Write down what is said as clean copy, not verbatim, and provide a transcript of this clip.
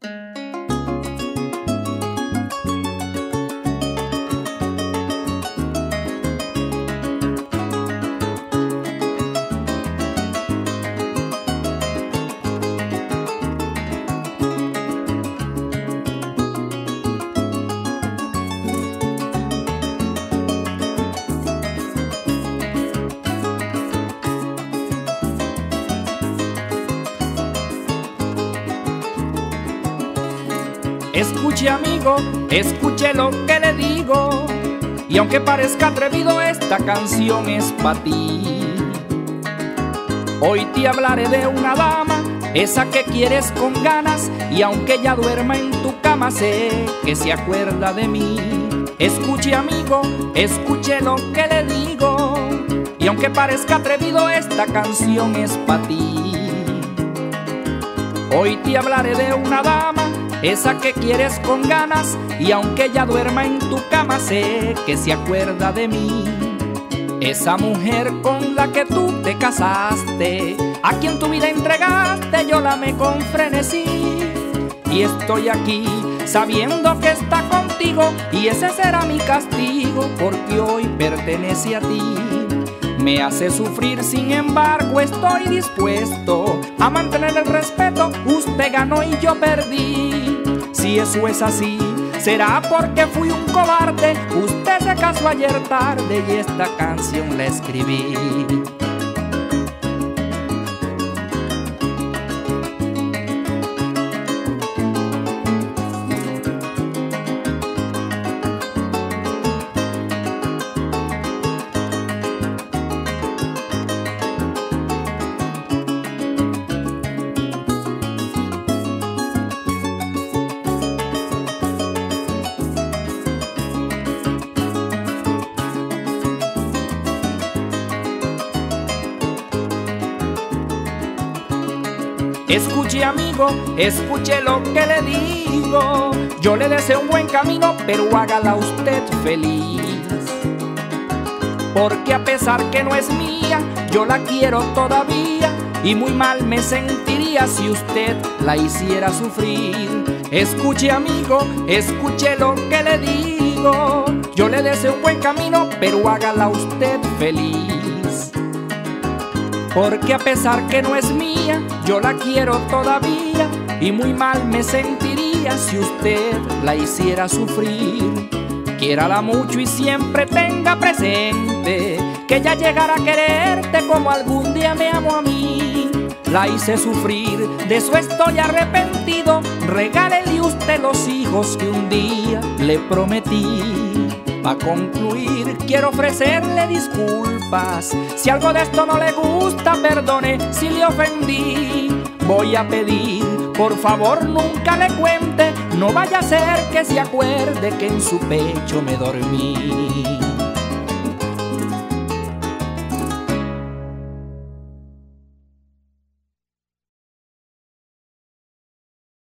Escuche, amigo, escuche lo que le digo, y aunque parezca atrevido, esta canción es para ti. Hoy te hablaré de una dama, esa que quieres con ganas, y aunque ella duerma en tu cama, sé que se acuerda de mí. Escuche, amigo, escuche lo que le digo, y aunque parezca atrevido, esta canción es para ti. Hoy te hablaré de una dama, esa que quieres con ganas, y aunque ella duerma en tu cama, sé que se acuerda de mí. Esa mujer con la que tú te casaste, a quien tu vida entregaste, yo la amé con frenesí. Y estoy aquí sabiendo que está contigo, y ese será mi castigo, porque hoy pertenece a ti. Me hace sufrir, sin embargo estoy dispuesto a mantener el respeto. Usted ganó y yo perdí. Si eso es así, será porque fui un cobarde. Usted se casó ayer tarde y esta canción la escribí. Escuche, amigo, escuche lo que le digo. Yo le deseo un buen camino, pero hágala usted feliz. Porque a pesar que no es mía, yo la quiero todavía, y muy mal me sentiría si usted la hiciera sufrir. Escuche, amigo, escuche lo que le digo. Yo le deseo un buen camino, pero hágala usted feliz. Porque a pesar que no es mía, yo la quiero todavía, y muy mal me sentiría si usted la hiciera sufrir. Quiérala mucho y siempre tenga presente que ella llegará a quererte como algún día me amó a mí. La hice sufrir, de eso estoy arrepentido. Regálele usted los hijos que un día le prometí. Pa' concluir, quiero ofrecerle disculpas. Si algo de esto no le gusta, perdone si le ofendí. Voy a pedir, por favor, nunca le cuente. No vaya a ser que se acuerde que en su pecho me dormí.